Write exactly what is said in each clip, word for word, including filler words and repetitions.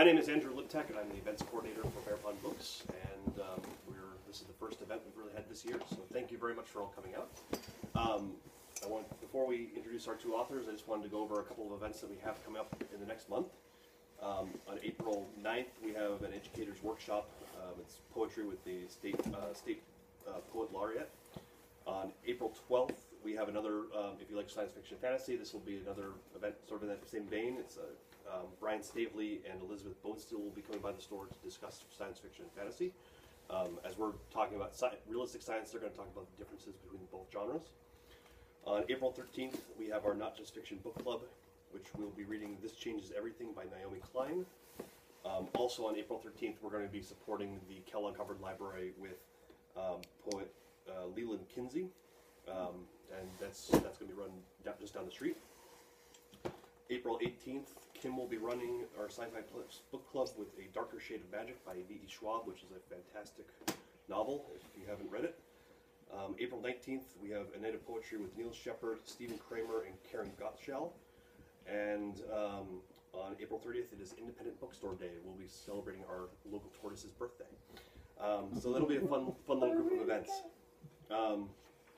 name is Andrew Liptek, and I'm the events coordinator for Bear Pond Books, and um, we're, this is the first event we've really had this year, so thank you very much for all coming out. Um, I want, before we introduce our two authors, I just wanted to go over a couple of events that we have coming up in the next month. Um, on April ninth, we have an educators workshop. Um, it's poetry with the state, uh, state uh, poet laureate. On April twelfth, we have another, um, if you like science fiction and fantasy, this will be another event sort of in that same vein. It's a Um, Brian Stavely and Elizabeth Bonesteel will be coming by the store to discuss science fiction and fantasy. Um, as we're talking about sci realistic science, they're going to talk about the differences between both genres. On April thirteenth, we have our Not Just Fiction book club, which we'll be reading This Changes Everything by Naomi Klein. Um, also on April thirteenth, we're going to be supporting the Kellogg Hubbard Library with um, poet uh, Leland Kinsey, um, and that's, that's going to be run down, just down the street. April eighteenth, Kim will be running our sci-fi book club with A Darker Shade of Magic by V E Schwab, which is a fantastic novel, if you haven't read it. Um, April nineteenth, we have A Night of Poetry with Neil Shepard, Stephen Kramer, and Karen Gottschall. And um, on April thirtieth, it is Independent Bookstore Day. We'll be celebrating our local tortoise's birthday. Um, so that'll be a fun, fun little group of events. Um,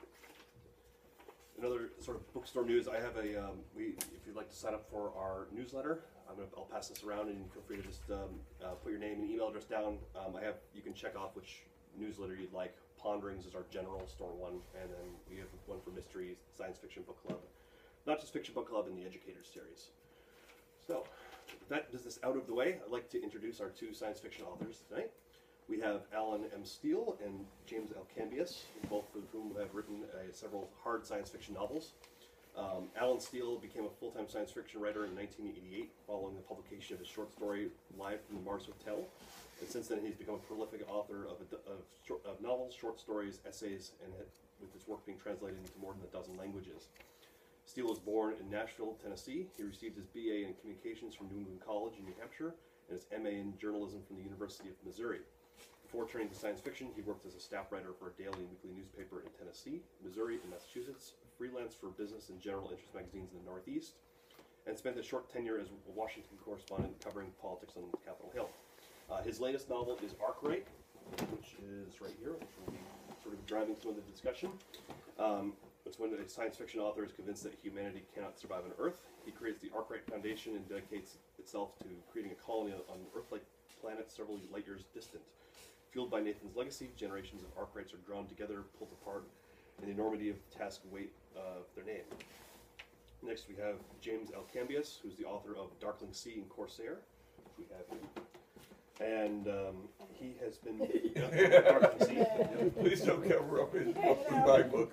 Another sort of bookstore news, I have a, um, we, if you'd like to sign up for our newsletter, I'm gonna, I'll pass this around and feel free to just um, uh, put your name and email address down. Um, I have, you can check off which newsletter you'd like. Ponderings is our general store one, and then we have one for Mystery, Science Fiction Book Club, Not Just Fiction Book Club, and the Educators Series. So, with that does this out of the way, I'd like to introduce our two science fiction authors tonight. We have Alan M. Steele and James L. Cambias, both of whom have written uh, several hard science fiction novels. Um, Alan Steele became a full-time science fiction writer in nineteen eighty-eight following the publication of his short story Live from the Mars Hotel. And since then he's become a prolific author of, a, of, short, of novels, short stories, essays, and had, with his work being translated into more than a dozen languages. Steele was born in Nashville, Tennessee. He received his B A in Communications from New England College in New Hampshire and his M A in Journalism from the University of Missouri. Before turning to science fiction, he worked as a staff writer for a daily and weekly newspaper in Tennessee, Missouri, and Massachusetts, freelance for business and general interest magazines in the Northeast, and spent a short tenure as a Washington correspondent covering politics on Capitol Hill. Uh, his latest novel is Arkwright, which is right here, which will be sort of driving some of the discussion. Um, it's when a science fiction author is convinced that humanity cannot survive on Earth. He creates the Arkwright Foundation and dedicates itself to creating a colony on an Earth-like planet several light years distant. Fueled by Nathan's legacy, generations of Arkwrights are drawn together, pulled apart, in the enormity of the task and weight of their name. Next we have James L. Cambias, who's the author of Darkling Sea and Corsair, which we have here. And um, he has been... Yeah, Darkling Sea. Yeah. Please don't cover up his book with my book.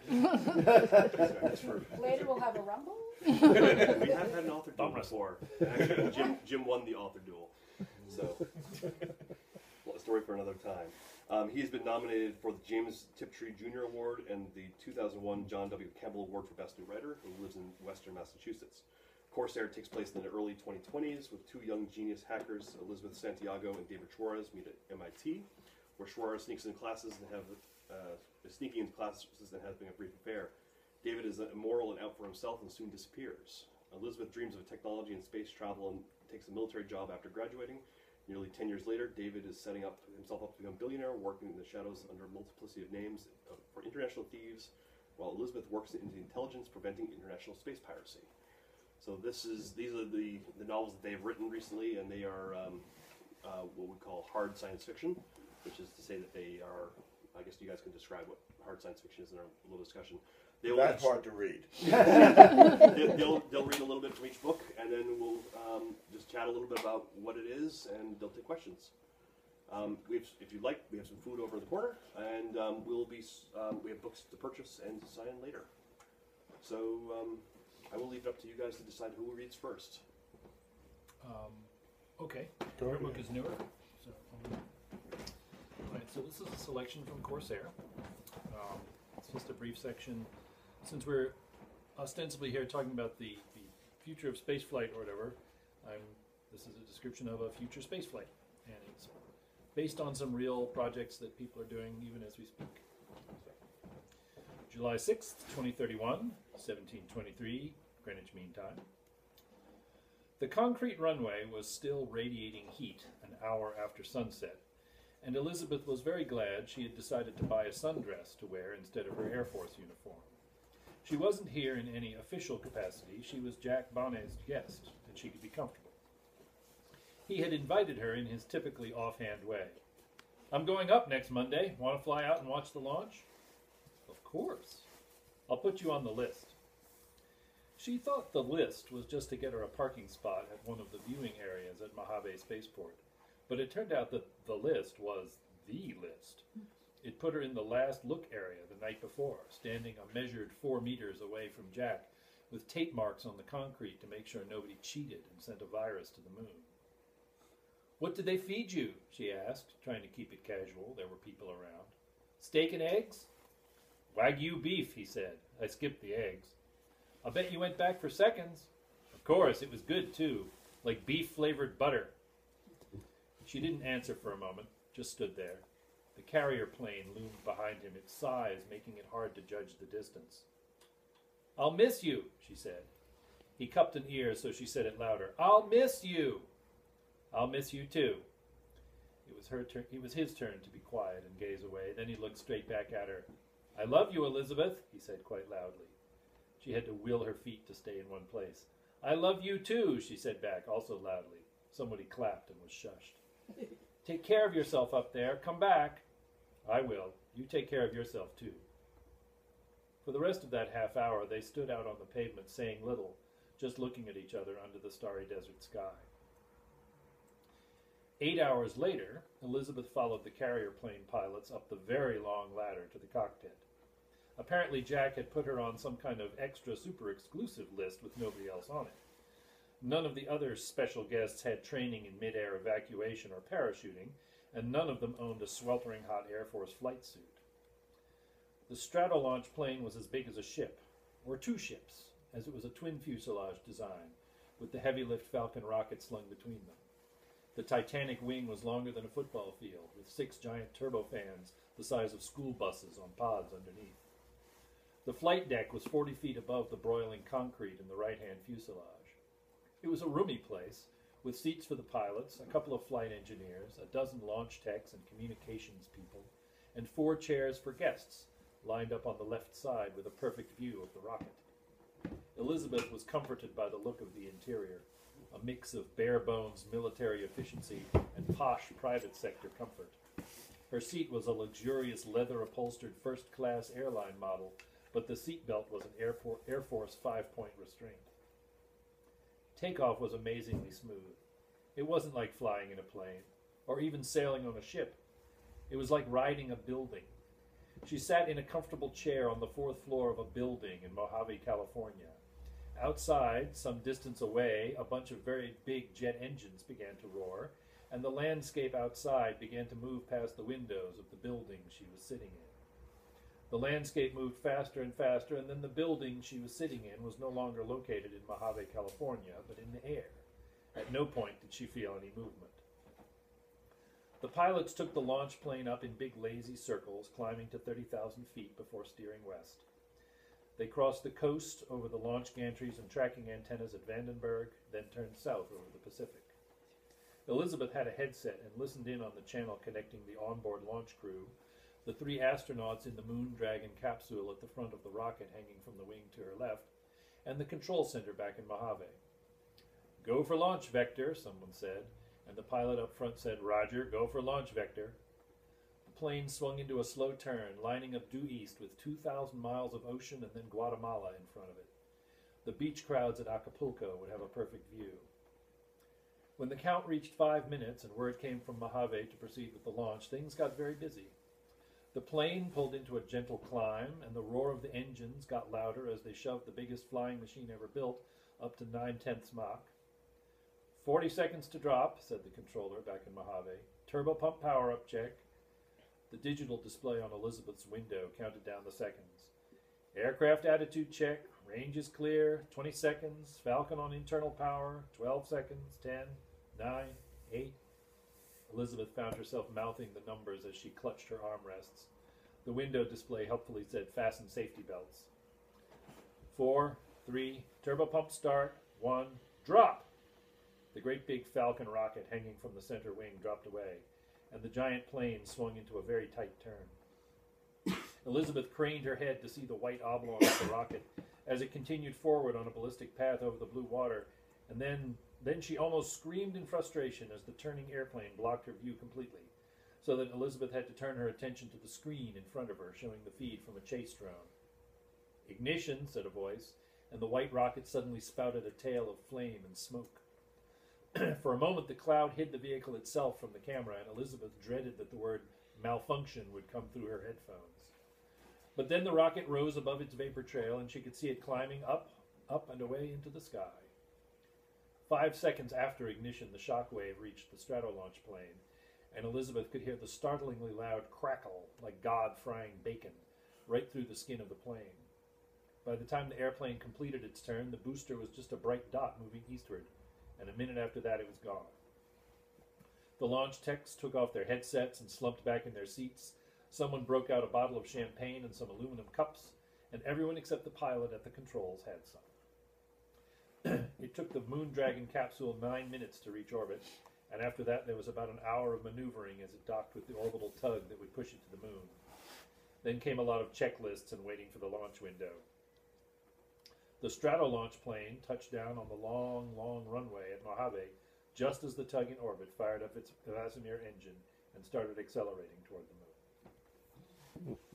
Later we'll have a rumble. We have had an author duel before. Actually, Jim, Jim won the author duel. So... a story for another time. Um, he has been nominated for the James Tiptree Junior Award and the two thousand one John W. Campbell Award for Best New Writer, and he lives in Western Massachusetts. Corsair takes place in the early twenty twenties with two young genius hackers, Elizabeth Santiago and David Schwartz, meet at M I T, where Schwartz sneaks in classes and have uh, is sneaking into classes and having a brief affair. David is immoral and out for himself and soon disappears. Elizabeth dreams of technology and space travel and takes a military job after graduating. Nearly ten years later, David is setting up himself up to become a billionaire, working in the shadows under a multiplicity of names uh, for international thieves, while Elizabeth works in the intelligence preventing international space piracy. So this is these are the, the novels that they've written recently, and they are um, uh, what we call hard science fiction, which is to say that they are, I guess you guys can describe what hard science fiction is in our little discussion. They will That's hard to read. they'll, they'll, they'll read a little bit from each book, and then we'll um, just chat a little bit about what it is, and they'll take questions. Um, we have, if you'd like, we have some food over in the corner, and um, we'll be um, we have books to purchase and to sign later. So um, I will leave it up to you guys to decide who reads first. Um, okay, your book is newer. So, um, all right, so this is a selection from Corsair. Um, it's just a brief section. Since we're ostensibly here talking about the, the future of spaceflight or whatever, I'm, this is a description of a future spaceflight, and it's based on some real projects that people are doing even as we speak. So, July sixth, twenty thirty-one, seventeen twenty-three, Greenwich Mean Time. The concrete runway was still radiating heat an hour after sunset, and Elizabeth was very glad she had decided to buy a sundress to wear instead of her Air Force uniform. She wasn't here in any official capacity. She was Jack Bonnet's guest, and she could be comfortable. He had invited her in his typically offhand way. "I'm going up next Monday. Want to fly out and watch the launch?" "Of course. I'll put you on the list." She thought the list was just to get her a parking spot at one of the viewing areas at Mojave Spaceport, but it turned out that the list was the list. It put her in the last look area the night before, standing a measured four meters away from Jack, with tape marks on the concrete to make sure nobody cheated and sent a virus to the moon. "What did they feed you?" she asked, trying to keep it casual. There were people around. "Steak and eggs?" "Wagyu beef," he said. "I skipped the eggs." "I bet you went back for seconds." "Of course, it was good, too, like beef-flavored butter." She didn't answer for a moment, just stood there. The carrier plane loomed behind him, its size making it hard to judge the distance. "I'll miss you," she said. He cupped an ear, so she said it louder. "I'll miss you." "I'll miss you, too." It was her turn. It was his turn to be quiet and gaze away. Then he looked straight back at her. "I love you, Elizabeth," he said quite loudly. She had to will her feet to stay in one place. "I love you, too," she said back, also loudly. Somebody clapped and was shushed. "Take care of yourself up there. Come back." "I will. You take care of yourself, too." For the rest of that half hour, they stood out on the pavement saying little, just looking at each other under the starry desert sky. Eight hours later, Elizabeth followed the carrier plane pilots up the very long ladder to the cockpit. Apparently Jack had put her on some kind of extra super exclusive list with nobody else on it. None of the other special guests had training in mid-air evacuation or parachuting, and none of them owned a sweltering hot Air Force flight suit. The stratolaunch plane was as big as a ship, or two ships, as it was a twin fuselage design, with the heavy-lift Falcon rocket slung between them. The Titanic wing was longer than a football field, with six giant turbofans the size of school buses on pods underneath. The flight deck was forty feet above the broiling concrete in the right-hand fuselage. It was a roomy place, with seats for the pilots, a couple of flight engineers, a dozen launch techs and communications people, and four chairs for guests, lined up on the left side with a perfect view of the rocket. Elizabeth was comforted by the look of the interior, a mix of bare-bones military efficiency and posh private sector comfort. Her seat was a luxurious leather-upholstered first-class airline model, but the seatbelt was an Air, For- Air Force five-point restraint. Takeoff was amazingly smooth. It wasn't like flying in a plane, or even sailing on a ship. It was like riding a building. She sat in a comfortable chair on the fourth floor of a building in Mojave, California. Outside, some distance away, a bunch of very big jet engines began to roar, and the landscape outside began to move past the windows of the building she was sitting in. The landscape moved faster and faster, and then the building she was sitting in was no longer located in Mojave, California, but in the air. At no point did she feel any movement. The pilots took the launch plane up in big lazy circles, climbing to thirty thousand feet before steering west. They crossed the coast over the launch gantries and tracking antennas at Vandenberg, then turned south over the Pacific. Elizabeth had a headset and listened in on the channel connecting the onboard launch crew, the three astronauts in the Moon Dragon capsule at the front of the rocket hanging from the wing to her left, and the control center back in Mojave. "Go for launch, Vector," someone said, and the pilot up front said, "Roger, go for launch, Vector." The plane swung into a slow turn, lining up due east with two thousand miles of ocean and then Guatemala in front of it. The beach crowds at Acapulco would have a perfect view. When the count reached five minutes and word came from Mojave to proceed with the launch, things got very busy. The plane pulled into a gentle climb, and the roar of the engines got louder as they shoved the biggest flying machine ever built up to nine-tenths Mach. Forty seconds to drop, said the controller back in Mojave. Turbo pump power-up check. The digital display on Elizabeth's window counted down the seconds. Aircraft attitude check. Range is clear. Twenty seconds. Falcon on internal power. Twelve seconds. Ten. Nine. Eight. Elizabeth found herself mouthing the numbers as she clutched her armrests. The window display helpfully said, "Fasten safety belts." Four, three, turbo pump start, one, drop. The great big Falcon rocket hanging from the center wing dropped away, and the giant plane swung into a very tight turn. Elizabeth craned her head to see the white oblong of the rocket as it continued forward on a ballistic path over the blue water, and then, then she almost screamed in frustration as the turning airplane blocked her view completely, so that Elizabeth had to turn her attention to the screen in front of her, showing the feed from a chase drone. "Ignition," said a voice, and the white rocket suddenly spouted a tail of flame and smoke. For a moment, the cloud hid the vehicle itself from the camera, and Elizabeth dreaded that the word malfunction would come through her headphones. But then the rocket rose above its vapor trail, and she could see it climbing up, up and away into the sky. Five seconds after ignition, the shock wave reached the stratolaunch plane, and Elizabeth could hear the startlingly loud crackle, like God frying bacon, right through the skin of the plane. By the time the airplane completed its turn, the booster was just a bright dot moving eastward, and a minute after that it was gone. The launch techs took off their headsets and slumped back in their seats. Someone broke out a bottle of champagne and some aluminum cups, and everyone except the pilot at the controls had some. It took the Moon Dragon capsule nine minutes to reach orbit, and after that there was about an hour of maneuvering as it docked with the orbital tug that would push it to the moon. Then came a lot of checklists and waiting for the launch window. The stratolaunch plane touched down on the long, long runway at Mojave just as the tug in orbit fired up its Casimir engine and started accelerating toward the moon.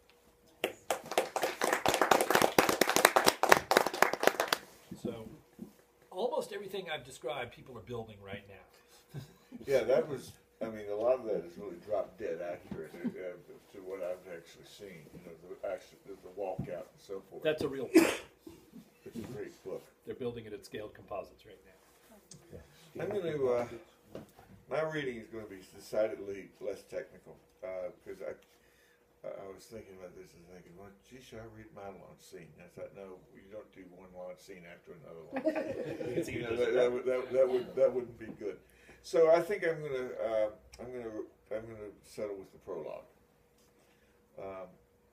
So, almost everything I've described, people are building right now. Yeah, that was, I mean, a lot of that is really drop dead accurate uh, to what I've actually seen, you know, the, actually, the, the walkout and so forth. That's a real book. It's a great book. They're building it at scaled composites right now. I'm going to, uh, my reading is going to be decidedly less technical, because uh, I, I was thinking about this and thinking, well, gee, should I read my launch scene? And I thought, no, you don't do one launch scene after another launch. You know, that, that, would, that, that would that wouldn't be good. So I think I'm going to uh, I'm going to I'm going to settle with the prologue. Um,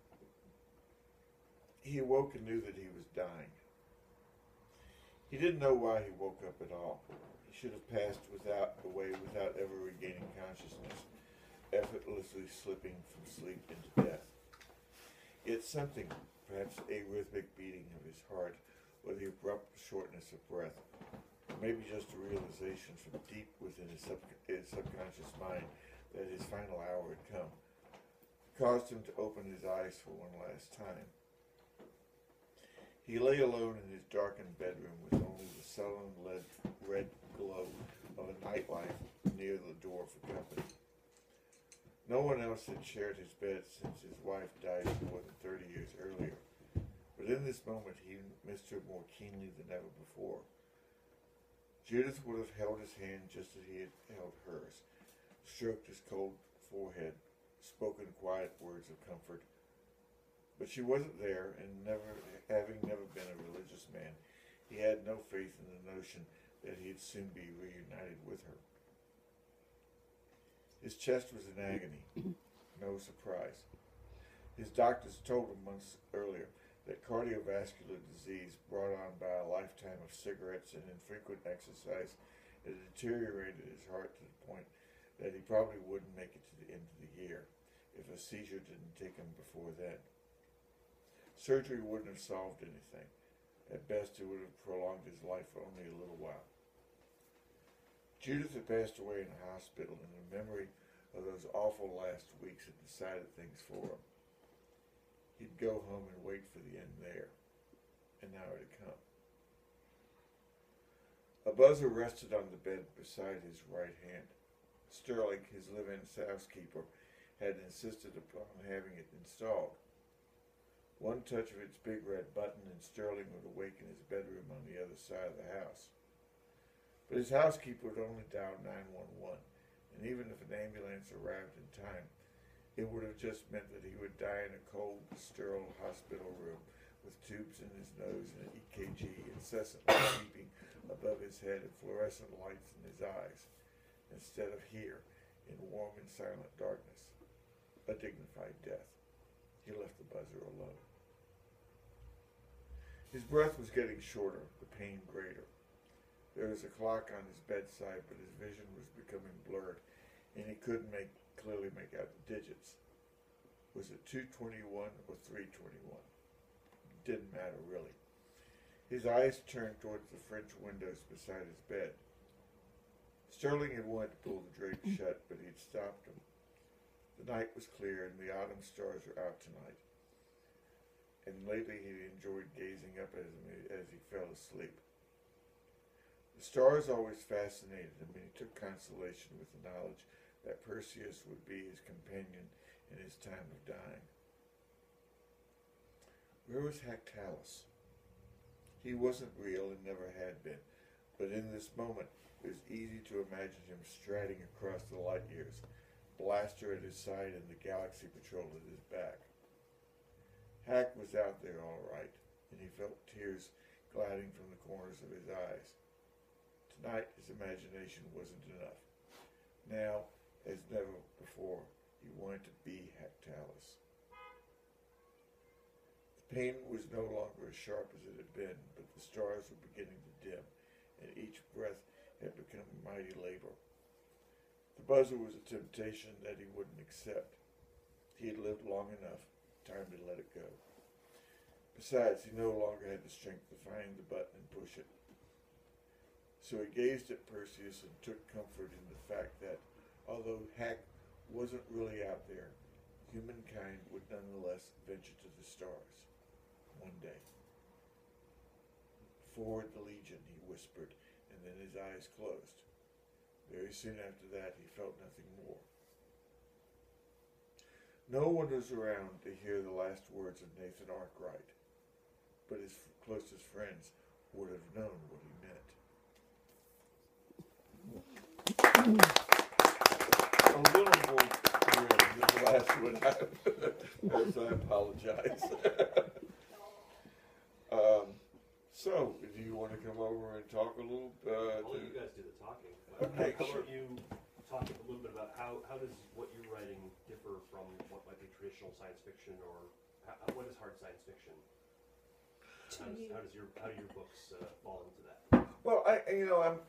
he awoke and knew that he was dying. He didn't know why he woke up at all. He should have passed without away without ever regaining consciousness, effortlessly slipping from sleep into death. Yet something, perhaps a rhythmic beating of his heart, or the abrupt shortness of breath, or maybe just a realization from deep within his, sub his subconscious mind that his final hour had come, caused him to open his eyes for one last time. He lay alone in his darkened bedroom with only the sullen lead, red glow of a nightlight near the door for company. No one else had shared his bed since his wife died more than thirty years earlier, but in this moment he missed her more keenly than ever before. Judith would have held his hand just as he had held hers, stroked his cold forehead, spoken quiet words of comfort. But she wasn't there, and never, having never been a religious man, he had no faith in the notion that he'd soon be reunited with her. His chest was in agony. No surprise. His doctors told him months earlier that cardiovascular disease brought on by a lifetime of cigarettes and infrequent exercise had deteriorated his heart to the point that he probably wouldn't make it to the end of the year if a seizure didn't take him before then. Surgery wouldn't have solved anything. At best, it would have prolonged his life for only a little while. Judith had passed away in a hospital, and the memory of those awful last weeks had decided things for him. He'd go home and wait for the end there, and now it had come. A buzzer rested on the bed beside his right hand. Sterling, his live-in housekeeper, had insisted upon having it installed. One touch of its big red button and Sterling would awaken his bedroom on the other side of the house. But his housekeeper would only dial nine one one, and even if an ambulance arrived in time, it would have just meant that he would die in a cold, sterile hospital room with tubes in his nose and an E K G incessantly beeping above his head and fluorescent lights in his eyes, instead of here, in warm and silent darkness, a dignified death. He left the buzzer alone. His breath was getting shorter, the pain greater. There was a clock on his bedside, but his vision was becoming blurred, and he couldn't make clearly make out the digits. Was it two twenty-one or three twenty-one? Didn't matter, really. His eyes turned towards the French windows beside his bed. Sterling had wanted to pull the drapes shut, but he'd stopped him. The night was clear, and the autumn stars were out tonight. And lately he'd enjoyed gazing up at them as he fell asleep. The stars always fascinated him, and he took consolation with the knowledge that Perseus would be his companion in his time of dying. Where was Hactalus? He wasn't real and never had been, but in this moment it was easy to imagine him striding across the light years, blaster at his side and the galaxy patrol at his back. Hack was out there all right, and he felt tears gliding from the corners of his eyes. Tonight his imagination wasn't enough. Now, as never before, he wanted to be Hactalus. The pain was no longer as sharp as it had been, but the stars were beginning to dim, and each breath had become a mighty labor. The buzzer was a temptation that he wouldn't accept. He had lived long enough, time to let it go. Besides, he no longer had the strength to find the button and push it. So he gazed at Perseus and took comfort in the fact that, although Hack wasn't really out there, humankind would nonetheless venture to the stars one day. Forward the Legion, he whispered, and then his eyes closed. Very soon after that, he felt nothing more. No one was around to hear the last words of Nathan Arkwright, but his closest friends would have known what he meant. A little more real than the last one, as I apologize. um, so, do you want to come over and talk a little? Uh, I'll let you guys do the talking. Okay, how sure. about you talk a little bit about how, how does what you're writing differ from what might be traditional science fiction, or how, what is hard science fiction? How does, how does your how do your books uh, fall into that? Well, I you know I'm.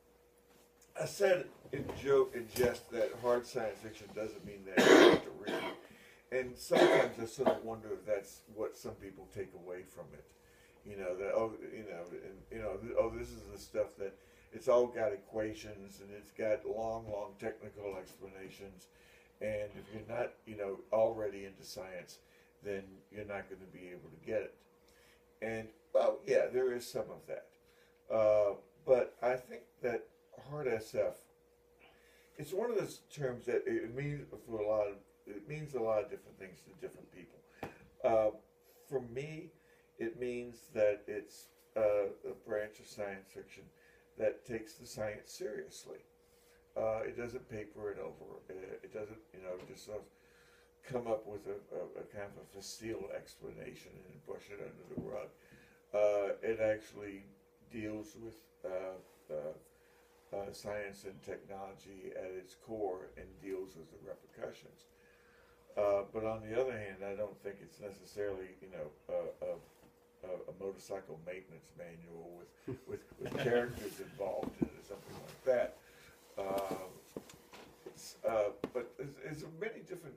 I said in joke in jest that hard science fiction doesn't mean that you have to read, and sometimes I sort of wonder if that's what some people take away from it. You know that oh you know and you know oh this is the stuff that it's all got equations and it's got long long technical explanations, and if you're not you know already into science, then you're not going to be able to get it. And well, yeah, there is some of that, uh, but I think that hard S F, it's one of those terms that it means for a lot of it means a lot of different things to different people. Uh, for me, it means that it's uh, a branch of science fiction that takes the science seriously. Uh, it doesn't paper it over. It, it doesn't, you know, just sort of come up with a, a, a kind of a facile explanation and brush it under the rug. Uh, it actually deals with uh, uh, uh, science and technology at its core and deals with the repercussions. Uh, but on the other hand, I don't think it's necessarily, you know, uh, a, a, a motorcycle maintenance manual with, with, with characters involved in it or something like that. Uh, it's, uh, but there's, there's many different.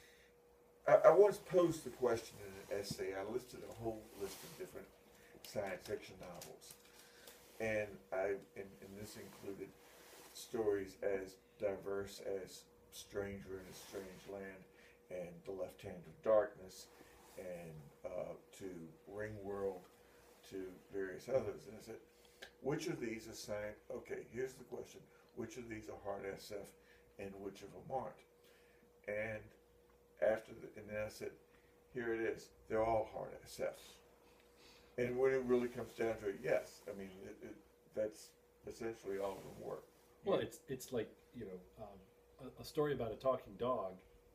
I, I once posed the question in an essay. I listed a whole list of different science fiction novels, and I and, and this included stories as diverse as Stranger in a Strange Land and The Left Hand of Darkness, and uh, to Ringworld, to various others. And I said, which of these are science? Okay, here's the question: which of these are hard S F, and which of them aren't? And after the, and then I said, here it is. They're all hard S F. And when it really comes down to it, yes. I mean, it, it, that's essentially all of them work. Well, it's it's like, you know, um, a, a story about a talking dog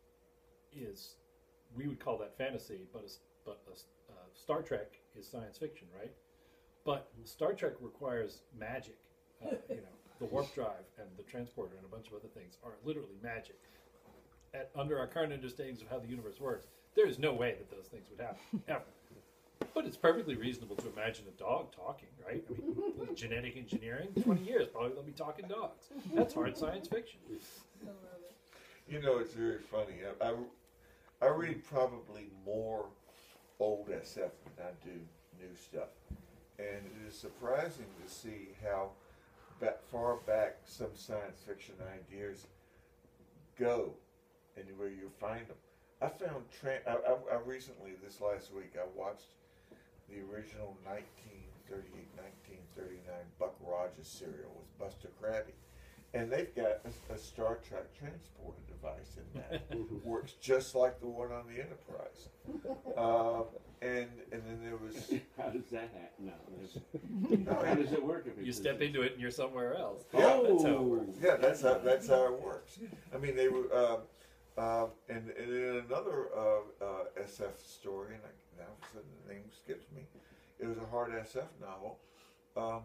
is, we would call that fantasy, but a, but a, uh, Star Trek is science fiction, right? But Star Trek requires magic. Uh, you know, the warp drive and the transporter and a bunch of other things are literally magic. At, under our current understandings of how the universe works, there is no way that those things would happen, ever. But it's perfectly reasonable to imagine a dog talking, right? I mean, with genetic engineering, twenty years, probably they'll be talking dogs. That's hard science fiction. You know, it's very funny. I, I, I read probably more old S F than I do new stuff. And it is surprising to see how back, far back some science fiction ideas go and where you find them. I found, tra- I, I, I recently, this last week, I watched the original nineteen thirty-eight nineteen thirty-nine Buck Rogers serial with Buster Crabbe. And they've got a, a Star Trek transporter device in that. Works just like the one on the Enterprise. Um, and and then there was... How does that happen now? How does it work? If You step into it and you're somewhere else. Yeah. That's how it works. Yeah, that's how that's how it works. I mean, they were, um, um, and, and in another uh, uh, S F story, and I, now all of a sudden the name skips me. It was a hard S F novel. Um,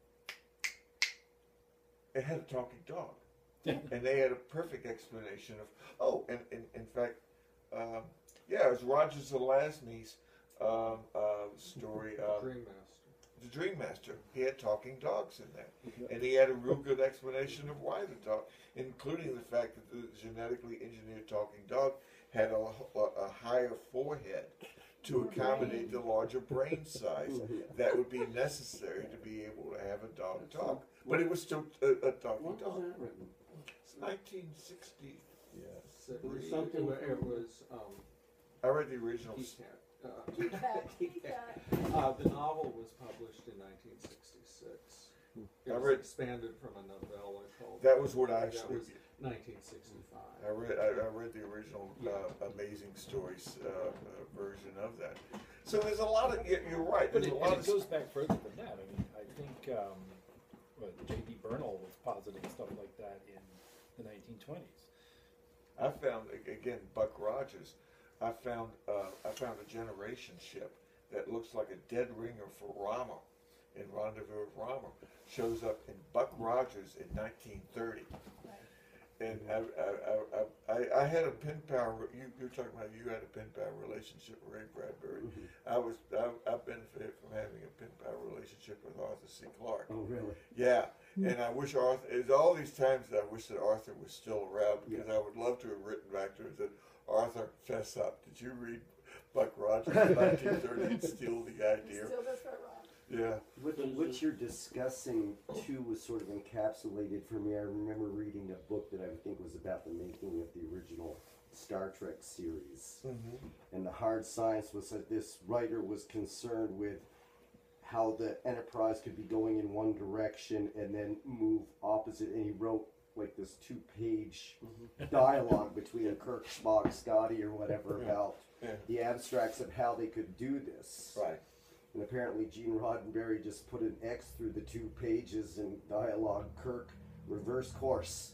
it had a talking dog, and they had a perfect explanation of. Oh, and, and in fact, um, yeah, it was Roger Zelazny's um, uh, story. Um, Dream Master. The Dream Master. He had talking dogs in there, and he had a real good explanation of why the dog, including the fact that the genetically engineered talking dog had a, a, a higher forehead to accommodate the larger brain size that would be necessary to be able to have a dog talk. But it was still a, a talking What dog. was that written? It's nineteen sixty. Yes. It Was was it something. something It, from- was um, I read the original. T CAT. Uh, T CAT, T CAT. uh, the novel was published in nineteen sixty-six. It I was read- expanded from a novella called. That was what I that actually. was nineteen sixty-five. I read. I, I read the original uh, Amazing Stories uh, uh, version of that. So there's a lot of. You're right. But There's it, a lot and of. it goes back further than that. I mean, I think um, what, J D Bernal was positing stuff like that in the nineteen twenties. I found again Buck Rogers. I found uh, I found a generation ship that looks like a dead ringer for Rama in Rendezvous with Rama. Shows up in Buck Rogers in nineteen thirty. And I, I, I, I, I had a pen pal. You, you were talking about you had a pen pal relationship with Ray Bradbury. Mm-hmm. I was I, I benefited from having a pen pal relationship with Arthur C. Clarke. Oh, really? Yeah, and I wish Arthur. There's all these times that I wish that Arthur was still around because I would love to have written back to him and said, Arthur, fess up. Did you read Buck Rogers in nineteen thirty and steal the idea? Still does that wrong. Yeah. What, what you're discussing too was sort of encapsulated for me. I remember reading a book that I think was about the making of the original Star Trek series. Mm-hmm. And the hard science was that this writer was concerned with how the Enterprise could be going in one direction and then move opposite. And he wrote like this two-page dialogue between Kirk, Spock, Scotty, or whatever Yeah. about Yeah. the abstracts of how they could do this. Right. And apparently Gene Roddenberry just put an X through the two pages in dialogue. Kirk, reverse course.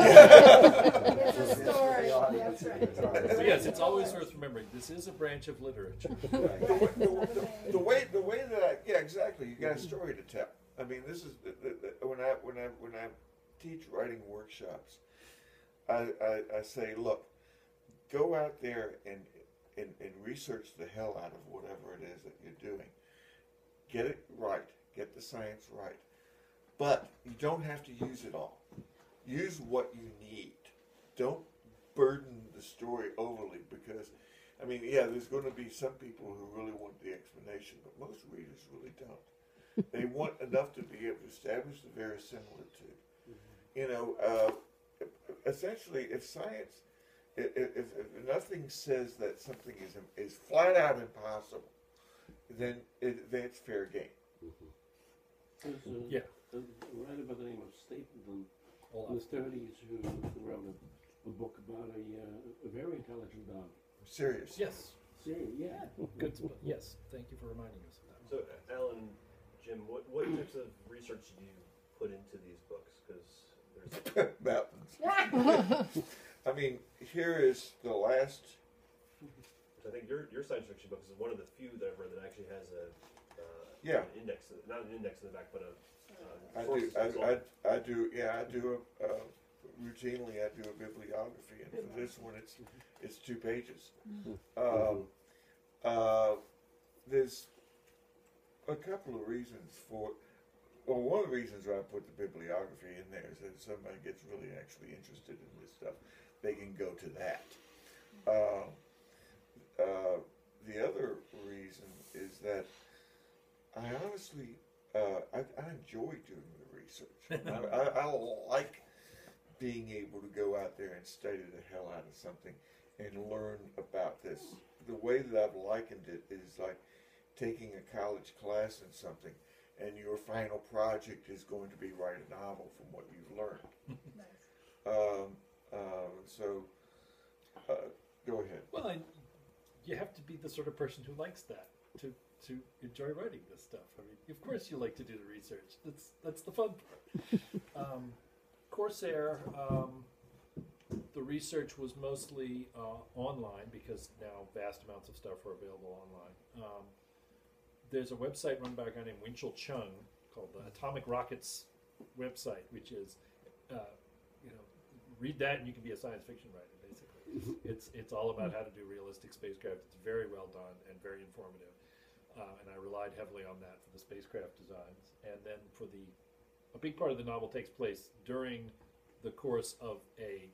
It's a story. That's right. So yes, it's always worth remembering this is a branch of literature. the, way, the, the, the way the way that I, yeah, exactly, you got a story to tell. I mean, this is the, the, the, when I when I when I teach writing workshops, I, I, I say, look, go out there and, and and research the hell out of whatever it is that you're doing. Get it right, get the science right, but you don't have to use it all. Use what you need. Don't burden the story overly because, I mean, yeah, there's going to be some people who really want the explanation, but most readers really don't. They want enough to be able to establish the verisimilitude. Mm-hmm. You know, uh, essentially, if science, if, if, if nothing says that something is is flat out impossible, then it, then it's fair game. There's a, Yeah. a writer by the name of Stapleton Hold in on. the thirties who wrote a, a book about a, uh, a very intelligent dog. Serious. Yes. See, yeah. Good. sp- Yes. Thank you for reminding us of that. So, Alan, Jim, what, what types of research do you put into these books? Because there's Mountains. I mean, here is the last. I think your your science fiction book is one of the few that I've read that actually has a uh, Yeah. an index, not an index in the back, but a uh, I do. sources as well. I, I, I do. Yeah, I do. A, uh, routinely, I do a bibliography, and for this one, it's it's two pages. Um, uh, there's a couple of reasons for. Well, one of the reasons why I put the bibliography in there is that if somebody gets really actually interested in this stuff, they can go to that. Uh, uh, the other reason is that I honestly, uh, I, I enjoy doing the research. I, I, I like being able to go out there and study the hell out of something and learn about this. The way that I've likened it is like taking a college class in something, and your final project is going to be write a novel from what you've learned. Nice. Um, um, so, uh, go ahead. Well, and you have to be the sort of person who likes that to to enjoy writing this stuff. I mean, of course, you like to do the research. That's that's the fun part. um, Corsair, um, the research was mostly uh, online because now vast amounts of stuff are available online. Um, there's a website run by a guy named Winchell Chung called the Atomic Rockets website, which is, uh, you know, read that and you can be a science fiction writer, basically. It's it's all about how to do realistic spacecraft. It's very well done and very informative. Uh, and I relied heavily on that for the spacecraft designs. And then for the, a big part of the novel takes place during the course of a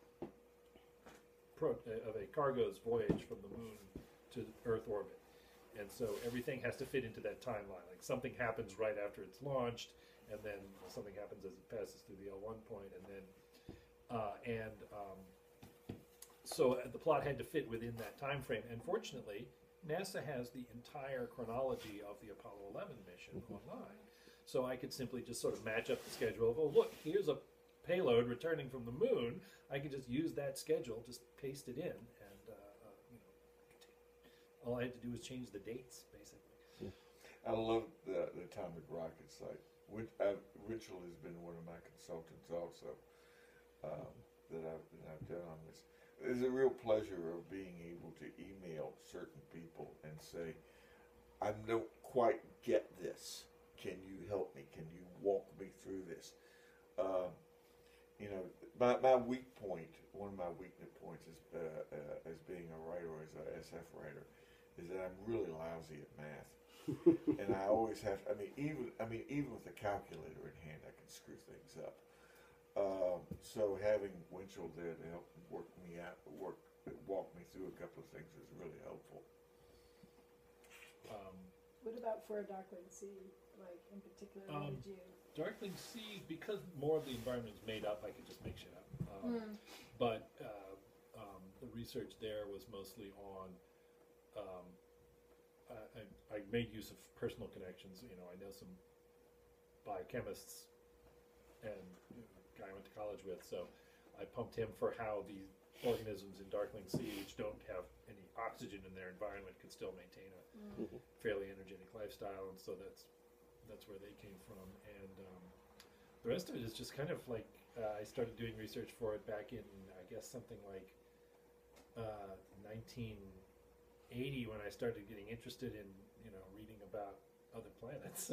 pro, uh, of a cargo's voyage from the moon to Earth orbit. And so everything has to fit into that timeline. Like something happens right after it's launched, and then something happens as it passes through the L one point, and then uh, and um, so the plot had to fit within that time frame. And fortunately, NASA has the entire chronology of the Apollo eleven mission online, so I could simply just sort of match up the schedule of, oh look, here's a payload returning from the moon. I could just use that schedule, just paste it in, and uh, uh, you know, all I had to do was change the dates, basically. I love the, the Atomic Rocket site. Which, uh, Rachel has been one of my consultants also um, that, I've, that I've done on this. There's a real pleasure of being able to email certain people and say, I don't quite get this. Can you help me? Can you walk me through this? Um, you know, my, my weak point, one of my weakness points is, uh, uh, as being a writer, as an S F writer, is that I'm really lousy at math. And I always have, I mean, even I mean, even with a calculator in hand, I can screw things up. Um, so having Winchell there to help work me out, work, walk me through a couple of things is really helpful. Um, What about for a Darkling Sea? Like, in particular, what Um, did you? Darkling Sea, because more of the environment is made up, I could just make shit up. Um, Mm. But uh, um, the research there was mostly on. Um, I, I, I made use of personal connections. You know, I know some biochemists and you know, a guy I went to college with, so I pumped him for how the organisms in Darkling Sea, which don't have any oxygen in their environment, could still maintain a Mm. fairly energetic lifestyle, and so that's that's where they came from. And um, the rest of it is just kind of like uh, I started doing research for it back in, I guess, something like uh, nineteen eighty, when I started getting interested in, you know, reading about other planets.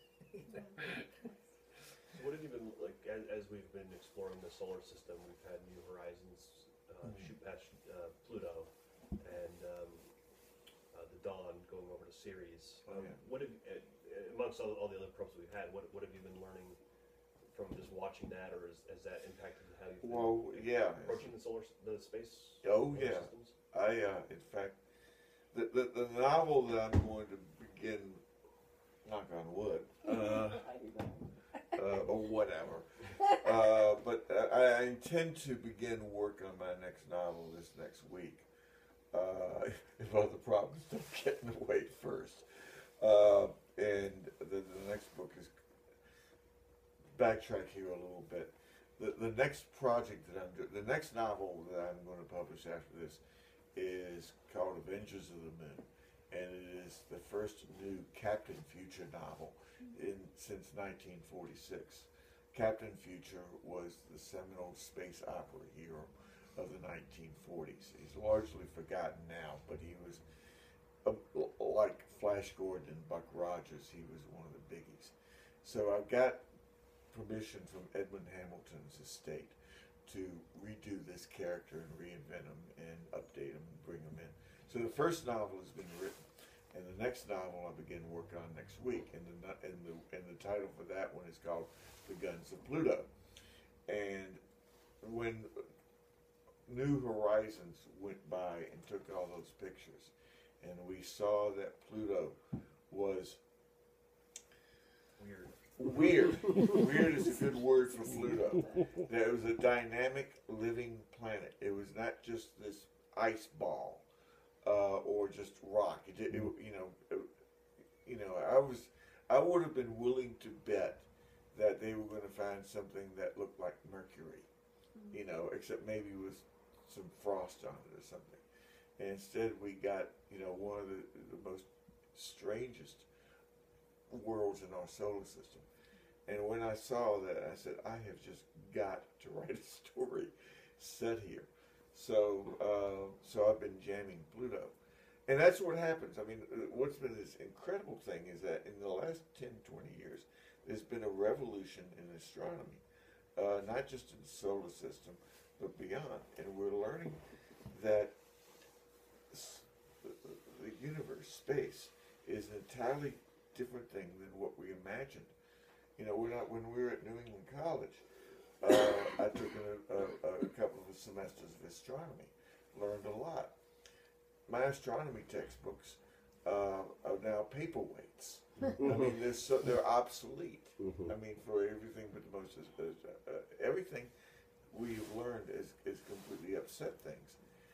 What have you been like as, as we've been exploring the solar system? We've had New Horizons uh, Mm. shoot past uh, Pluto, and um, uh, the Dawn going over to Ceres. Oh, Um, yeah. What have uh, amongst all, all the other probes we've had? What what have you been learning from just watching that, or is, has that impacted how you've been Well, yeah. approaching the solar the space? Oh, solar yeah. systems? I, uh, in fact, the, the, the novel that I'm going to begin, knock on wood, uh, uh, or whatever, uh, but uh, I, I intend to begin work on my next novel this next week, uh, if other problems don't get in the way first. Uh, and the, the next book is, backtrack here a little bit, the, the next project that I'm doing, the next novel that I'm going to publish after this is called Avengers of the Moon, and it is the first new Captain Future novel in since nineteen forty-six. Captain Future was the seminal space opera hero of the nineteen forties. He's largely forgotten now, but he was uh, like Flash Gordon and Buck Rogers. He was one of the biggies. So I've got permission from Edmund Hamilton's estate to redo this character and reinvent him and update him and bring him in. So the first novel has been written. And the next novel I begin working on next week, and the no- and the and the title for that one is called The Guns of Pluto. And when New Horizons went by and took all those pictures, and we saw that Pluto was Weird. weird. Weird is a good word for Pluto. That it was a dynamic, living planet. It was not just this ice ball uh, or just rock. It, it, it you know, it, you know. I was, I would have been willing to bet that they were going to find something that looked like Mercury, you know, except maybe with some frost on it or something. And instead, we got, you know, one of the, the most strangest worlds in our solar system. And when I saw that, I said, I have just got to write a story set here. So, uh, so I've been jamming Pluto. And that's what happens. I mean, what's been this incredible thing is that in the last ten, twenty years, there's been a revolution in astronomy, uh, not just in the solar system, but beyond. And we're learning that s- the universe, space, is an entirely different thing than what we imagined. You know, when, I, when we were at New England College, uh, I took a, a, a couple of semesters of astronomy, learned a lot. My astronomy textbooks uh, are now paperweights. I mean, they're so they're obsolete. Mhm. I mean, for everything but the most uh, uh, everything we've learned is is completely upset things,